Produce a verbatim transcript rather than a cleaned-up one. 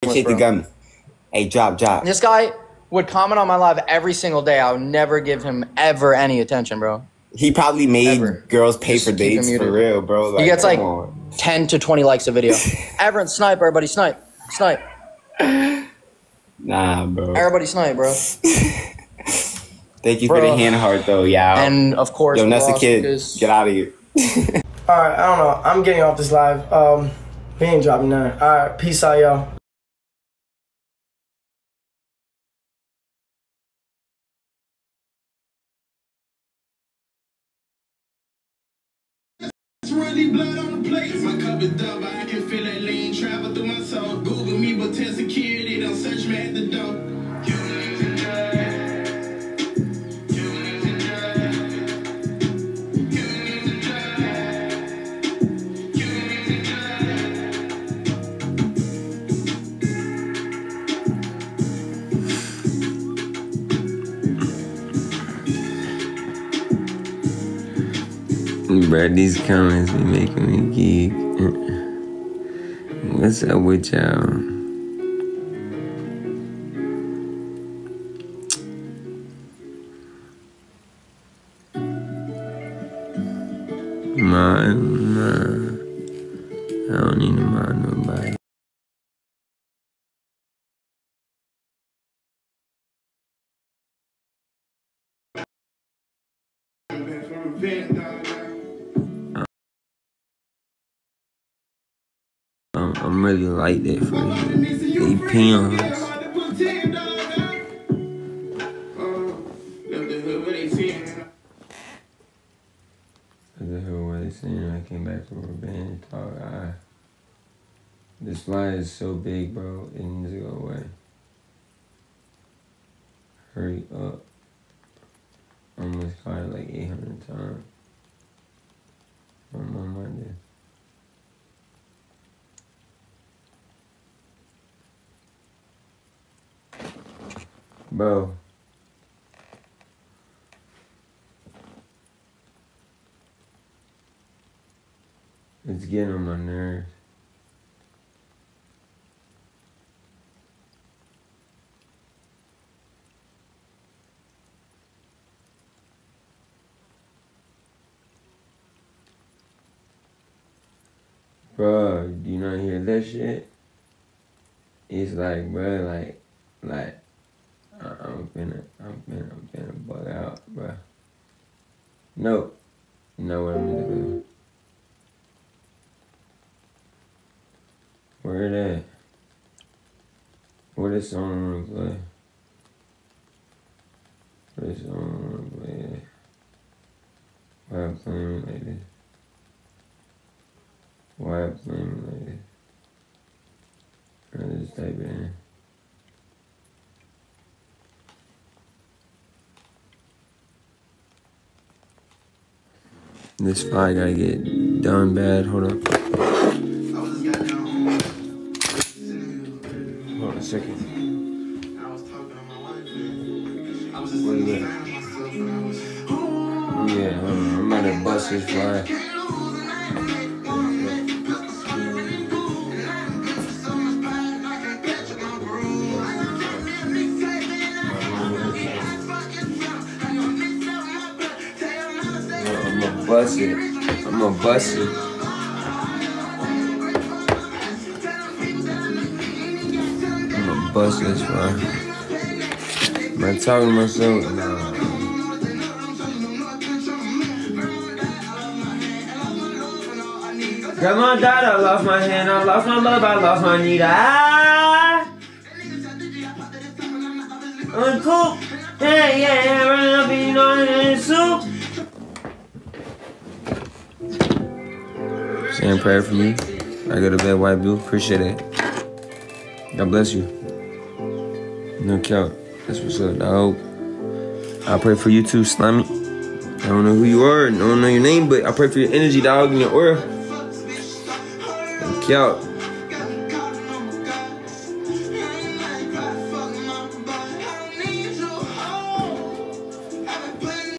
Appreciate the gum. Hey, drop, drop. This guy would comment on my live every single day. I would never give him ever any attention, bro. He probably made Ever. girls pay Just for keep him dates muted. for real, bro. Like, he gets like on. ten to twenty likes a video. Everyone, snipe, everybody, snipe. Snipe. Nah, bro. Everybody snipe, bro. Thank you Bro. for the hand heart, though, y'all. And, of course, Yo, that's a Ross, kid. because- Get out of here. Alright, I don't know. I'm getting off this live. Um, we ain't dropping none. Alright, peace out, y'all. Really blood on the plate. My cup is double. I can feel that lean travel through my soul. Google me, but tell security don't search me at the door. Humans and drugs. Humans and drugs. Humans and drugs. Humans and Bruh, these comments be making me geek. What's up with y'all? Mind, nah. I don't need to mind nobody. I'm, I'm really like that for you. They peons. The hell were they saying? I came back from revenge talk. I, this fly is so big, bro. It needs to go away. Hurry up. I almost caught it like eight hundred times. On my Monday. Bro. It's getting on my nerves. Bro, do you not hear that shit? It's like, bro, like, like, I'm finna, I'm finna, I'm finna bug out, bro. No, you know what I'm gonna do? Where it at? Where this song wanna play? Where this song wanna play at? Why I'm playing it like this? Why I'm playing it like this? I just type it in. This fly gotta get done bad. Hold up. Hold on a second. Where you at? Yeah, hold on. I'm about to bust this fly. Bust it. I'm gonna bust it. I'm gonna bust this one. Am I talking to myself? Nah. Grandma died, I lost my hand, I lost my love, I lost my need. Ah! I'm cool. Yeah, yeah, yeah, running up and you know in soup. Saying prayer for me. I go to bed, white blue. Appreciate it. God bless you. No count. That's what's up, dog. I pray for you too, Slimy. I don't know who you are, I don't know your name, but I pray for your energy, dog, and your aura. No count.